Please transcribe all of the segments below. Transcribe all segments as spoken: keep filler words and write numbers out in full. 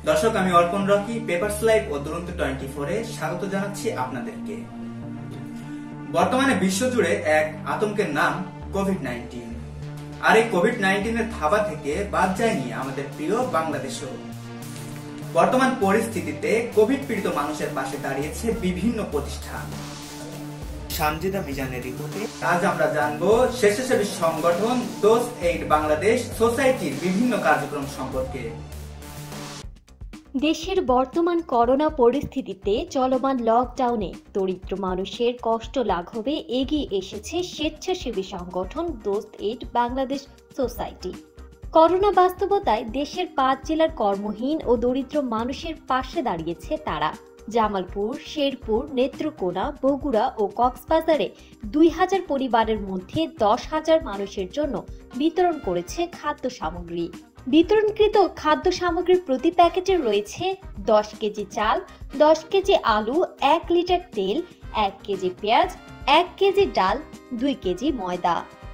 দর্শক, আমি অর্পণ রকি পেপারস লাইভ ও দুরন্ত টোয়েন্টি ফোর এ স্বাগত জানাচ্ছি আপনাদেরকে। বর্তমানে বিশ্বজুড়ে এক আতঙ্কের নাম কোভিড নাইন্টিন। আর এই কোভিড নাইন্টিন এর থাবা থেকে বাদ যায়নি আমাদের প্রিয় বাংলাদেশও। বর্তমান পরিস্থিতিতে কোভিড পীড়িত মানুষের পাশে দাঁড়িয়েছে বিভিন্ন প্রতিষ্ঠান। সানজিদা মিজানের রিপোর্টে আজ আমরা জানবো স্বেচ্ছাসেবী সংগঠন ডোজ এইড বাংলাদেশ সোসাইটির বিভিন্ন কার্যক্রম সম্পর্কে। দেশের বর্তমান করোনা পরিস্থিতিতে চলমান লকডাউনে দরিদ্র মানুষের কষ্ট লাঘবে এগিয়ে এসেছে স্বেচ্ছাসেবী সংগঠন dose aid Bangladesh society. Corona বাস্তবতায় দেশের পাঁচ জেলার কর্মহীন ও দরিদ্র মানুষের পাশে দাঁড়িয়েছে তারা। জামালপুর, শেরপুর, নেত্রকোনা, বগুড়া ও কক্সবাজারে দুই হাজার পরিবারের মধ্যে দশ হাজার মানুষের জন্য বিতরণ করেছে খাদ্য সামগ্রী। বিতরণকৃত খাদ্য সামগ্রীর প্রতি প্যাকেটে রয়েছে দশ কেজি চাল, দশ কেজি আলু, এক লিটার তেল, এক কেজি পেঁয়াজ, এক কেজি ডাল, দুই কেজি ময়দা।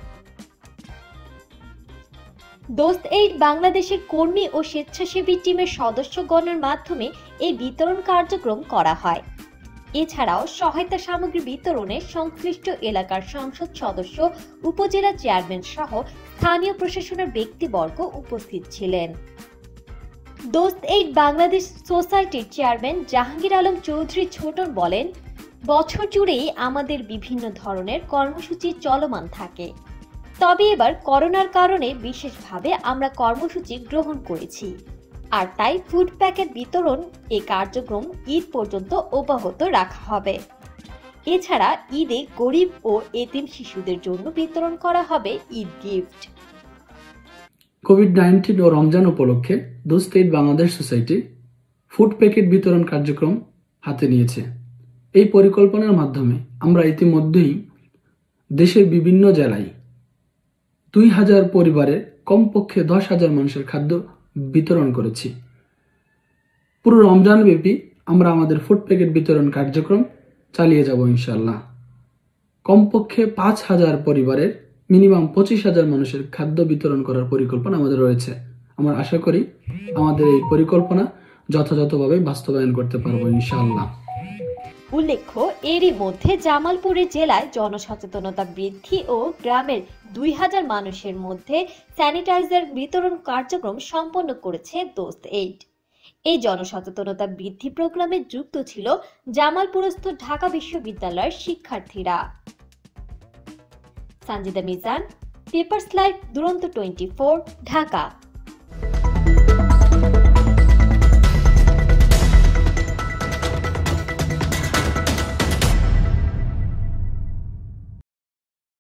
ডোজ এইড বাংলাদেশের কর্মী ও স্বেচ্ছাসেবী টিমের সদস্যগণের মাধ্যমে এই বিতরণ কার্যক্রম করা হয়। এছাড়াও সহায়তা সামগ্রী বিতরণে সংশ্লিষ্ট এলাকার সংসদ সদস্য, উপজেলা চেয়ারম্যান সহ স্থানীয় প্রশাসনের ব্যক্তিবর্গ উপস্থিত ছিলেন। ডোজ এইড বাংলাদেশ সোসাইটির চেয়ারম্যান জাহাঙ্গীর আলম চৌধুরী ছোটন বলেন, বছর জুড়েই আমাদের বিভিন্ন ধরনের কর্মসূচি চলমান থাকে, তবে এবার করোনার কারণে বিশেষভাবে আমরা কর্মসূচি গ্রহণ করেছি, আর তাই ফুড প্যাকেট বিতরণ এই কার্যক্রম ঈদ পর্যন্ত অব্যাহত রাখা হবে। এছাড়া ঈদে গরিব ও এতিম শিশুদের জন্য বিতরণ করা হবে ঈদ গিফট। কোভিড নাইন্টিন ও রমজান উপলক্ষে dose aid Bangladesh society food packet বিতরণ কার্যক্রম হাতে নিয়েছে। এই পরিকল্পনার মাধ্যমে আমরা ইতিমধ্যেই দেশের বিভিন্ন জেলায় দুই হাজার পরিবারের কমপক্ষে দশ হাজার মানুষের খাদ্য বিতরণ করেছি। পুরো রমজান ব্যাপী আমরা আমাদের ফুড প্যাকেট বিতরণ কার্যক্রম চালিয়ে যাব ইনশাল্লাহ। কমপক্ষে পাঁচ হাজার পরিবারের মিনিমাম পঁচিশ হাজার মানুষের খাদ্য বিতরণ করার পরিকল্পনা আমাদের রয়েছে। আমরা আশা করি আমাদের এই পরিকল্পনা যথাযথভাবে বাস্তবায়ন করতে পারবো ইনশাল্লাহ। উল্লেখ্য, এরই মধ্যে জামালপুরের জেলায় জনসচেতনতা বৃদ্ধি ও গ্রামের দুই হাজার মানুষের মধ্যে স্যানিটাইজার বিতরণ কার্যক্রম সম্পন্ন করেছে ডোজ এইড। এই জনসচেতনতা বৃদ্ধি প্রোগ্রামে যুক্ত ছিল জামালপুরস্থ ঢাকা বিশ্ববিদ্যালয়ের শিক্ষার্থীরা। Sanjida Mizan, papers live, Duronto twenty four, Dhaka.